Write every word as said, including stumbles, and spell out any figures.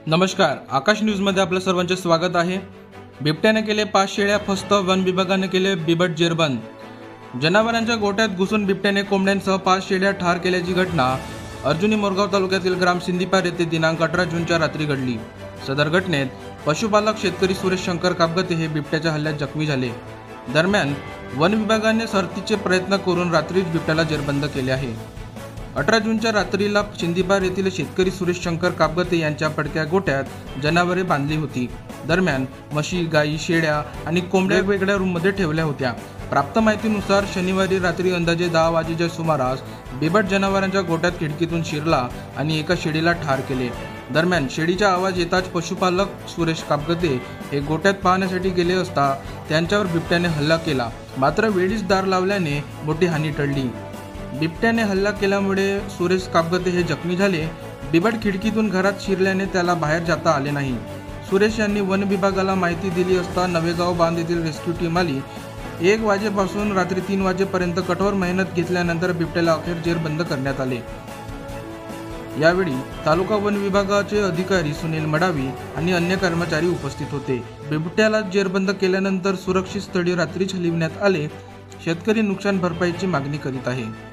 नमस्कार, आकाश न्यूजमध्ये आपलं सर्वांचे स्वागत आहे। बिबट्याने केले पाच शेळ्या फस्त, वन विभागाने केले बिबट जेरबंद। जनावरांच्या गोठ्यात घुसून बिबट्याने कोंबड्यांसह पाच शेळ्या ठार केल्याची घटना अर्जुनी मोरगाव तालुक्यातील ग्राम सिंदीपार येथे दिनांक अठरा जूनच्या रात्री घडली। सदर घटनेत पशुपालक शेतकरी सुरेश शंकर कापगते हे बिबट्याच्या हल्ल्यात जखमी झाले। दरम्यान वन विभागाने सरतीचे प्रयत्न करून रात्रीच बिबट्याला जेरबंद केले आहे। अठरा जूनच्या रात्रीला सिंदीपार येथील शेतकरी सुरेश शंकर कापगते यांच्या पडक्या गोठ्यात जनावरे बांधली होती। दरम्यान म्हशी, गायी, शेळ्या आणि कोंबड्या वेगवेगळ्या रूममध्ये ठेवल्या होत्या। प्राप्त माहितीनुसार शनिवारी रात्री अंदाजे दहा वाजेच्या सुमारास बिबट जनावरांच्या गोठ्यात खिडकीतून शिरला आणि एका शेळीला ठार केले। दरम्यान शेळीचा आवाज येताच पशुपालक सुरेश कापगते हे गोठ्यात पाहण्यासाठी गेले असता त्यांच्यावर बिबट्याने हल्ला केला, मात्र वेळीच दार लावल्याने मोठी हानी टळली। बिबट्याने हल्ला केल्यामुळे सुरेश कापगते हे जखमी झाले। बिबट खिडकीतून घरात शिरल्याने त्याला बाहेर जाता आले नाही। सुरेश यांनी वन विभागाला माहिती दिली असता नवेगाव बांध येथील रेस्क्यू टीम आली। एक वाजेपासून रात्री तीन वाजेपर्यंत कठोर मेहनत घेतल्यानंतर बिबट्याला अखेर जेरबंद करण्यात आले। यावेळी तालुका वन विभागाचे अधिकारी सुनील मडावी आणि अन्य कर्मचारी उपस्थित होते। बिबट्याला जेरबंद केल्यानंतर सुरक्षित स्थळी रात्रीच हलविण्यात आले। शेतकरी नुकसान भरपाईची मागणी करीत आहे।